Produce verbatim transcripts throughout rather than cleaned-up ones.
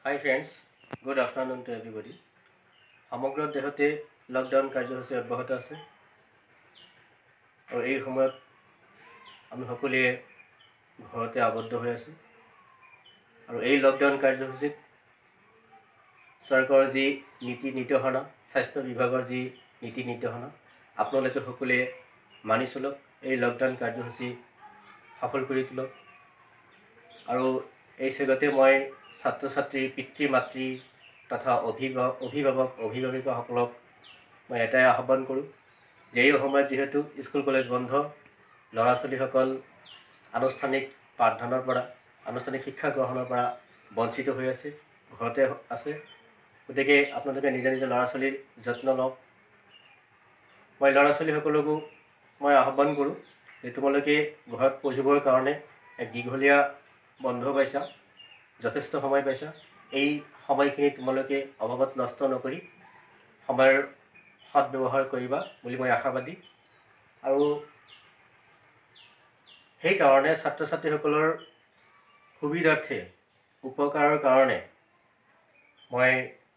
Hi friends, good afternoon to everybody. সমগ্ৰ দেশতে lockdown কাৰ্যসূচী অব্যাহত আছে আৰু এই সময়ত আমি সকলোৱে ঘৰতে আবদ্ধ হৈ আছো আৰু এই লকডাউন কাৰ্যসূচীত চৰকাৰৰ যি নীতি নিৰ্দেশনা স্বাস্থ্য বিভাগৰ যি নীতি নিৰ্দেশনা আপোনালোকে সকলোৱে মানি চলক এই লকডাউন কাৰ্যসূচী সফল কৰি তোলক আৰু এই চেগতে মই ছাত্ৰ ছাত্ৰী পিতৃ মাতৃ তথা অভিভাৱক অভিভাৱক অভিভাৱিকাসকলক মই এটাই আহ্বান কৰোঁ যে এই সময়ত যেহেতু স্কুল কলেজ বন্ধ ল'ৰা ছোৱালীসকল আনুষ্ঠানিক পাঠদানৰ পৰা আনুষ্ঠানিক শিক্ষা গ্ৰহণৰ পৰা বঞ্চিত হৈ আছে ঘৰতে আছে গতিকে আপোনালোকে নিজে নিজে ল'ৰা ছোৱালীৰ যত্ন লওক মই ল'ৰা ছোৱালীসকলকো মই আহ্বান কৰোঁ যে তোমালোকে ঘৰত পঢ়িবৰ কাৰণে এক দীঘলীয়া বন্ধ পাইছা যথেষ্ট সময় পাইছা এই সময়খিনি তোমালোকে অভাৱত নষ্ট নকৰি সময়ৰ সৎ ব্যৱহাৰ কৰিবা বুলি মই আশাবাদী আৰু সেই কাৰণে ছাত্ৰ ছাত্ৰীসকলৰ সুবিধাৰ্থে উপকাৰৰ কাৰণে মই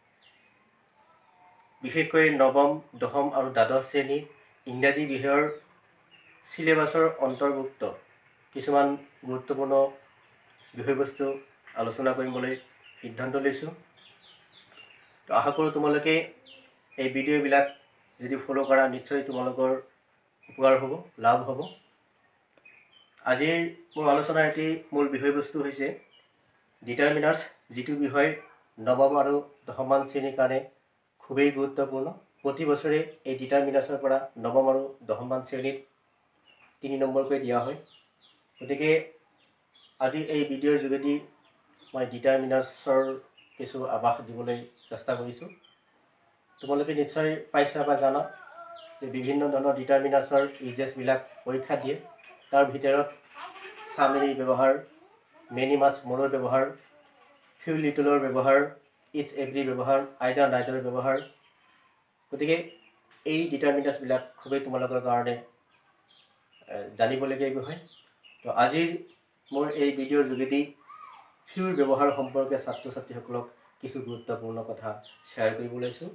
বিশেষকৈ নৱম দশম আৰু দ্বাদশ শ্ৰেণী ইংৰাজী বিষয়ৰ সিলেবাছৰ অন্তৰ্ভুক্ত কিছুমান গুৰুত্বপূৰ্ণ বিষয়বস্তু আলোচনা কৰিবলৈ সিদ্ধান্ত লৈছোঁ তো আশা কৰোঁ তোমালোকে এই ভিডিঅ'বিলাক যদি ফ'ল' কৰা নিশ্চয় তোমালোকৰ উপকাৰ হ'ব লাভ হ'ব আজিৰ মোৰ আলোচনাৰ এটি মূল বিষয়বস্তু হৈছে ডিটাৰমিনাৰ্ছ যিটো বিষয় নৱম আৰু দশমমান শ্ৰেণীৰ কাৰণে খুবেই গুৰুত্বপূৰ্ণ প্ৰতি বছৰে এই ডিটাৰমিনাৰ্ছৰ পৰা নৱম আৰু দশমমান শ্ৰেণীত তিনি নম্বৰকৈ দিয়া হয় গতিকে আজি এই ভিডিঅ'ৰ যোগেদি মই ডিটাৰমিনাৰ্ছৰ কিছু আভাস দিবলৈ চেষ্টা কৰিছোঁ তোমালোকে নিশ্চয় পাইছা বা জানা যে বিভিন্ন ধৰণৰ ডিটাৰমিনাৰ্ছৰ ইউজেছবিলাক পৰীক্ষা দিয়ে তাৰ ভিতৰত চামেৰি ব্যৱহাৰ মেনি মাছ মৰৰ ব্যৱহাৰ ফিউ লিটলৰ ব্যৱহাৰ ইটছ এভৰি ব্যৱহাৰ আইডাৰ নাইডাৰ ব্যৱহাৰ গতিকে এই ডিটাৰমিনাৰ্ছবিলাক খুবেই তোমালোকৰ কাৰণে জানিবলগীয়া বিষয় তো আজিৰ মোৰ এই ভিডিঅ'ৰ যোগেদি ফিউৰ ব্যৱহাৰ সম্পৰ্কে ছাত্ৰ ছাত্ৰীসকলক কিছু গুৰুত্বপূৰ্ণ কথা শ্বেয়াৰ কৰিব লৈছোঁ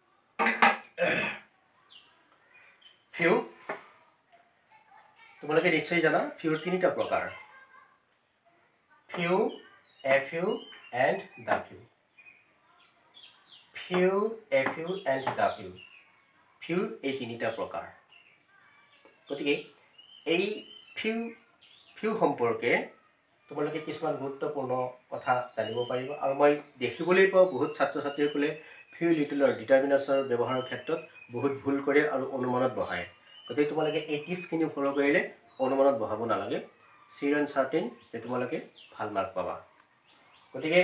ফিউ তোমালোকে নিশ্চয় জানা ফিউৰ তিনিটা প্ৰকাৰ few a few and the few few a few and the few ফিউৰ এই তিনিটা প্ৰকাৰ গতিকে এই ফিউ ফিউ সম্পৰ্কে তোমালোকে কিছুমান গুৰুত্বপূৰ্ণ কথা জানিব পাৰিব আৰু মই দেখিবলৈ পাওঁ বহুত ছাত্ৰ ছাত্ৰীসকলে ফিউ লিটলৰ ডিটাৰমিনাৰ্ছৰ ব্যৱহাৰৰ ক্ষেত্ৰত বহুত ভুল কৰে আৰু অনুমানত বহায় গতিকে তোমালোকে এই টিপছখিনি ফ'ল' কৰিলে অনুমানত বহাব নালাগে চিৰ এণ্ড চাৰ্টেইন যে তোমালোকে ভাল মাৰ্ক পাবা গতিকে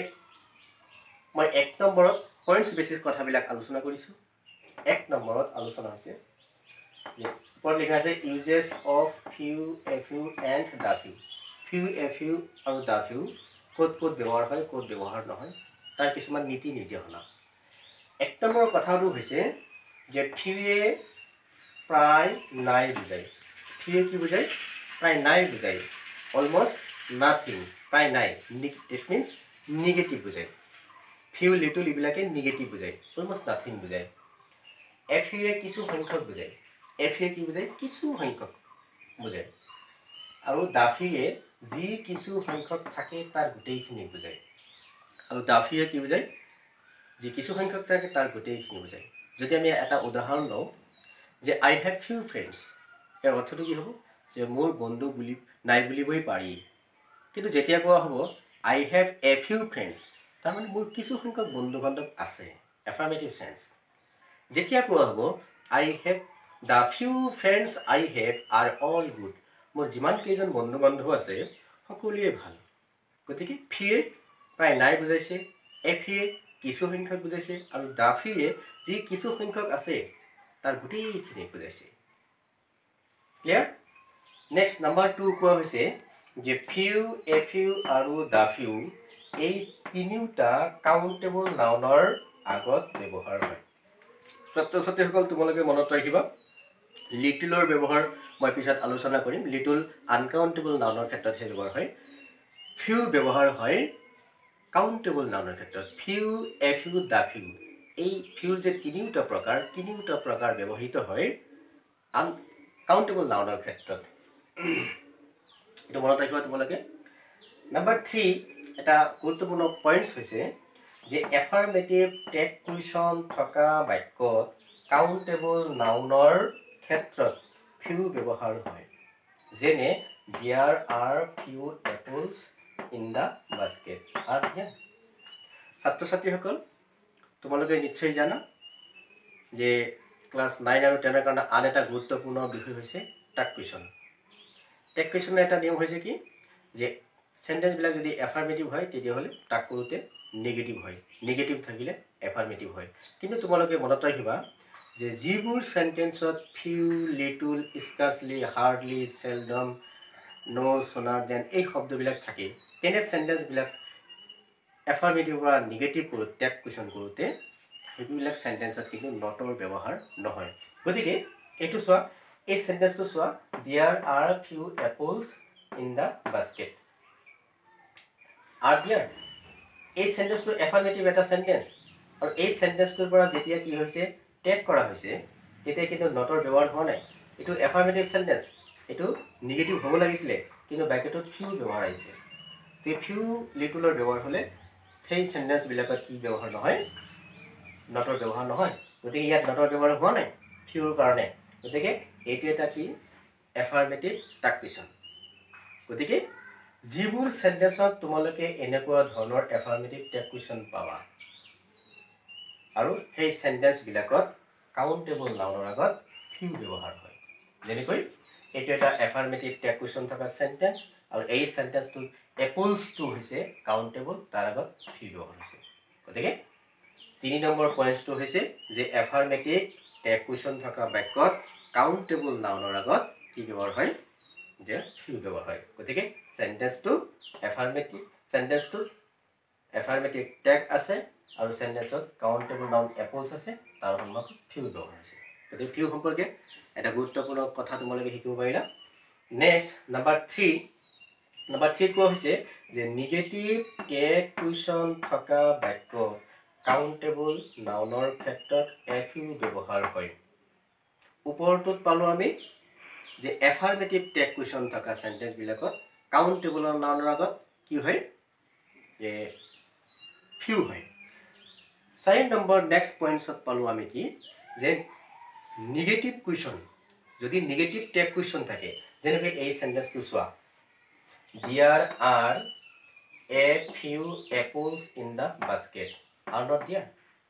মই এক নম্বৰত পইণ্টছ বেচিছ কথাবিলাক আলোচনা কৰিছোঁ এক নম্বৰত আলোচনা হৈছে ওপৰত লিখা আছে uses of few a few and the few few a few আৰু দা ফিউ ক'ত ক'ত ব্যৱহাৰ হয় ক'ত ব্যৱহাৰ নহয় তাৰ কিছুমান নীতি নিৰ্দেশনা এক নম্বৰ কথাটো হৈছে যে ফিউৱে প্ৰায় নাই বুজায় ফিউৱে কি বুজায় প্ৰায় নাই বুজায় অলমষ্ট নাথিং প্ৰায় নাই ডেট মিনছ নিগেটিভ বুজায় ফিউ লিটল এইবিলাকে নিগেটিভ বুজায় অলমষ্ট নাথিং বুজায় এ ফিউৱে কিছু সংখ্যক বুজায় এ ফিউৱে কি বুজায় কিছু সংখ্যক বুজায় আৰু দা ফিউৱে যি কিছু সংখ্যক থাকে তাৰ গোটেইখিনি বুজায় আৰু দা ফিউৱে কি বুজায় যি কিছু সংখ্যক থাকে তাৰ গোটেইখিনি বুজায় যদি আমি এটা উদাহৰণ লওঁ যে আই হেভ ফিউ ফ্ৰেণ্ডছ ইয়াৰ অৰ্থটো কি হ'ব যে মোৰ বন্ধু বুলি নাই বুলিবই পাৰি কিন্তু যেতিয়া কোৱা হ'ব I have a few friends তাৰমানে মোৰ কিছু সংখ্যক বন্ধু বান্ধৱ আছে এফাৰ্মেটিভ চেন্স যেতিয়া কোৱা হ'ব I have the few friends I have are all good মোৰ যিমান কেইজন বন্ধু বান্ধৱ আছে সকলোৱে ভাল গতিকে ফিউৱে প্ৰায় নাই বুজাইছে এ ফিউৱে কিছু সংখ্যক বুজাইছে আৰু দা ফিউৱে যি কিছু সংখ্যক আছে তাৰ গোটেইখিনি বুজাইছে ক্লিয়াৰ নেক্সট নাম্বাৰ টু কোৱা হৈছে যে ফিউ এ ফিউ আৰু দা ফিউ এই তিনিওটা কাউণ্টেবল নাউনৰ আগত ব্যৱহাৰ হয় ছাত্ৰ ছাত্ৰীসকল তোমালোকে মনত ৰাখিবা লিটলৰ ব্যৱহাৰ মই পিছত আলোচনা কৰিম লিটল আনকাউণ্টেবল নাউনৰ ক্ষেত্ৰতহে ব্যৱহাৰ হয় ফিউ ব্যৱহাৰ হয় কাউন্টেবল নাউনৰ ক্ষেত্ৰত few a few the few এই ফিউৰ যে তিনিওটা প্ৰকাৰ তিনিওটা প্ৰকাৰ ব্যৱহৃত হয় আন কাউন্টেবল নাউনৰ ক্ষেত্ৰত এইটো মনত ৰাখিবা তোমালোকে নাম্বাৰ থ্ৰী এটা গুৰুত্বপূৰ্ণ পইণ্টছ হৈছে যে এফাৰ্মেটিভ টেক কুৱেশ্যন থকা বাক্যত কাউন্টেবল নাউনৰ ক্ষেত্ৰত ফিউ ব্যৱহাৰ হয় যেনে there are few apples in the basket আৰ দিয়া ছাত্ৰ ছাত্ৰীসকল তোমালোকে নিশ্চয় জানা যে ক্লাছ নাইন আৰু টেনৰ কাৰণে আন এটা গুৰুত্বপূৰ্ণ বিষয় হৈছে টাক কুৱেশ্যন টেক কুৱেশ্যনৰ এটা নিয়ম হৈছে কি যে সেন্টেন্সবিলাক যদি এফাৰ্মেটিভ হয় তেতিয়াহ'লে টাক কৰোঁতে নেগেটিভ হয় নেগেটিভ থাকিলে এফাৰ্মেটিভ হয় কিন্তু তোমালোকে মনত ৰাখিবা যে যিবোৰ সেন্টেন্সত few little scarcely hardly seldom no sooner than এই শব্দবিলাক থাকে তেনে সেন্টেন্সবিলাক এফাৰ্মেটিভ বা নেগেটিভ কৰোঁ টেক কুৱেশ্যন কৰোঁতে সেইবিলাক সেন্টেন্সত কিন্তু নটৰ ব্যৱহাৰ নহয় গতিকে এইটো চোৱা এই সেন্টেন্সটো চোৱা there are few apples in the basket are there এই সেন্টেন্সটো এফাৰ্মেটিভ এটা সেন্টেন্স আৰু এই সেন্টেন্সটোৰ পৰা যেতিয়া কি হৈছে টেক কৰা হৈছে তেতিয়া কিন্তু নটৰ ব্যৱহাৰ হোৱা নাই এইটো এফাৰ্মেটিভ সেন্টেন্স এইটো নেগেটিভ হ'ব লাগিছিলে কিন্তু বাক্যটোত ফিউ ব্যৱহাৰ আহিছে তো ফিউ লিটলৰ ব্যৱহাৰ হ'লে সেই সেন্টেন্সবিলাকত কি ব্যৱহাৰ নহয় নটৰ ব্যৱহাৰ নহয় গতিকে ইয়াত নটৰ ব্যৱহাৰ হোৱা নাই ফিউৰ কাৰণে গতিকে এইটো এটা কি এফাৰ্মেটিভ টাক কুৱেশ্যন গতিকে যিবোৰ সেন্টেন্সত তোমালোকে এনেকুৱা ধৰণৰ এফাৰ্মেটিভ টেক কুৱেশ্যন পাবা আৰু সেই সেন্টেন্সবিলাকত কাউন্টেবল নাউনৰ আগত ফিউ ব্যৱহাৰ হয় যেনেকৈ এইটো এটা এফাৰ্মেটিভ টেক কুৱেশ্যন থকা সেন্টেন্স আৰু এই সেন্টেন্সটো এপলছটো হৈছে কাউন্টেবল তাৰ আগত ফিউ ব্যৱহাৰ হৈছে গতিকে তিনি নম্বৰ পইণ্টটো হৈছে যে এফাৰ্মেটিভ টেক কুৱেশ্যন থকা বাক্যত কাউন্টেবল নাউনৰ আগত কি ব্যৱহাৰ হয় যে ফিউ ব্যৱহাৰ হয় গতিকে সেন্টেন্সটো এফাৰ্মেটিভ সেন্টেন্সটো এফাৰ্মেটিভ টেক আছে আৰু সেন্টেন্সত কাউন্টেবল নাউন এপলছ আছে তাৰ সন্মুখত ফিউ ব্যৱহাৰ হৈছে গতিকে ফিউ সম্পৰ্কে এটা গুৰুত্বপূৰ্ণ কথা তোমালোকে শিকিব পাৰিলা নেক্সট নাম্বাৰ থ্ৰী নাম্বাৰ থ্ৰীত কোৱা হৈছে যে নিগেটিভ টেক কুৱেশ্যন থকা বাক্য কাউন্টেবল নাউনৰ ক্ষেত্ৰত এ ফিউ ব্যৱহাৰ হয় ওপৰটোত পালোঁ আমি যে এফাৰ্মেটিভ টেক কুৱেশ্যন থকা সেন্টেন্সবিলাকত কাউন্টেবল নাউনৰ আগত কি হয় যে ফিউ হয় চাৰি নম্বৰ নেক্সট পইণ্টছত পালোঁ আমি কি যে নিগেটিভ কুৱেশ্যন যদি নিগেটিভ টেক কুৱেশ্যন থাকে যেনেকৈ এই সেন্টেন্সটো চোৱা there are a few apples in the basket are not there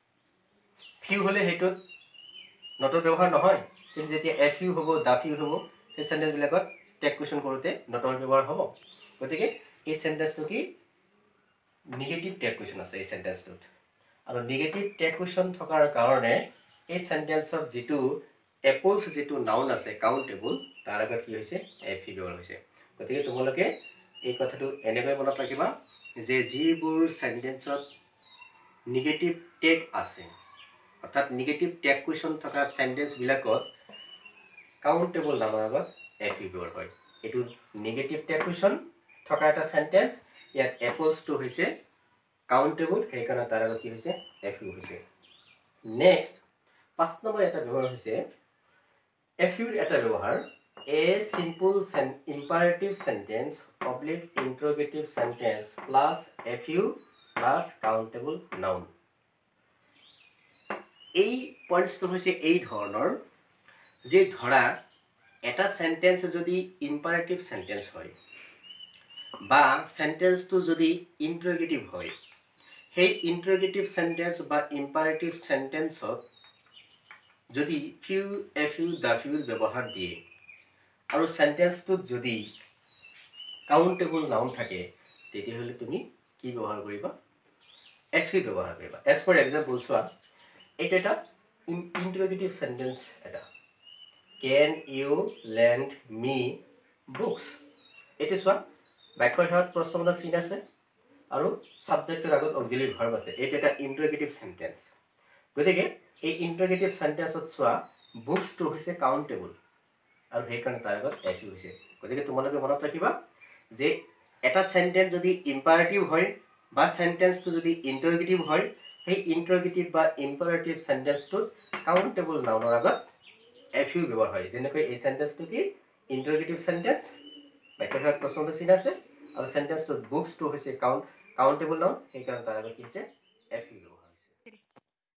few হ'লে সেইটোত নটৰ ব্যৱহাৰ নহয় কিন্তু যেতিয়া এ ফিউ হ'ব দা ফিউ হ'ব সেই সেন্টেন্সবিলাকত টেক কুৱেশ্যন কৰোঁতে নটৰ ব্যৱহাৰ হ'ব গতিকে এই সেন্টেন্সটো কি নিগেটিভ টেক কুৱেশ্যন আছে এই সেন্টেন্সটোত আৰু নিগেটিভ টেক কুৱেশ্যন থকাৰ কাৰণে এই সেন্টেন্সত যিটো এপলছ যিটো নাউন আছে কাউন্টেবল তাৰ আগত কি হৈছে এ ফিউ ব্যৱহাৰ হৈছে গতিকে তোমালোকে এই কথাটো এনেকৈ মনত ৰাখিবা যে যিবোৰ সেন্টেন্সত নিগেটিভ টেক আছে অৰ্থাৎ নিগেটিভ টেক কুৱেশ্যন থকা সেন্টেন্সবিলাকত কাউন্টেবল নাউনৰ আগত এ ফিউ ব্যৱহাৰ হয় এইটো নিগেটিভ টেক কুৱেশ্যন থকা এটা সেন্টেন্স ইয়াত এপলছটো হৈছে কাউন্টেবল সেইকাৰণে তাৰ আগত কি হৈছে এ ফিউ হৈছে নেক্সট পাঁচ নম্বৰ এটা ব্যৱহাৰ হৈছে এ ফিউৰ এটা ব্যৱহাৰ a simple imperative sentence oblique interrogative sentence plus a few plus countable noun এই পইণ্টছটো হৈছে এই ধৰণৰ যে ধৰা এটা সেন্টেন্স যদি ইম্পাৰেটিভ সেন্টেন্স হয় বা সেন্টেন্সটো যদি ইন্টাৰগেটিভ হয় সেই ইন্টাৰগেটিভ সেন্টেন্স বা ইম্পাৰেটিভ সেন্টেন্সত যদি ফিউ এ ফিউ দা ফিউৰ ব্যৱহাৰ দিয়ে আৰু সেন্টেন্সটোত যদি কাউন্টেবল নাউন থাকে তেতিয়াহ'লে তুমি কি ব্যৱহাৰ কৰিবা এ ফিউ ব্যৱহাৰ কৰিবা এজ ফৰ এক্সাম্পল চোৱা এইটো এটা ইন্টাৰগেটিভ সেন্টেন্স এটা can you lend me books এইটো চোৱা বাক্যৰ শেষত প্ৰশ্নবোধক চিন আছে আৰু সাবজেক্টৰ আগত অক্সিলাৰি ভাৰ্ব আছে এইটো এটা ইন্টাৰগেটিভ সেন্টেন্স গতিকে এই ইন্টাৰগেটিভ সেন্টেন্সত চোৱা বুকছটো হৈছে কাউন্টেবল আৰু সেইকাৰণে তাৰ আগত এ ফিউ হৈছে গতিকে তোমালোকে মনত ৰাখিবা যে এটা সেন্টেন্স যদি ইম্পাৰেটিভ হয় বা সেন্টেন্সটো যদি ইন্টাৰগেটিভ হয় সেই ইন্টাৰগেটিভ বা ইম্পাৰেটিভ সেন্টেন্সটোত কাউন্টেবল নাউনৰ আগত এফ ইউ ব্যৱহাৰ হয় যেনেকৈ এই সেন্টেন্সটো কি ইন্টাৰগেটিভ সেন্টেন্স বাক্যভাগ প্ৰশ্নটো চিন আছে আৰু সেন্টেন্সটোত বুকছটো হৈছে কাউন্ট কাউন্টেবল নাউন সেইকাৰণে তাৰ আগত কি হৈছে এফ ইউ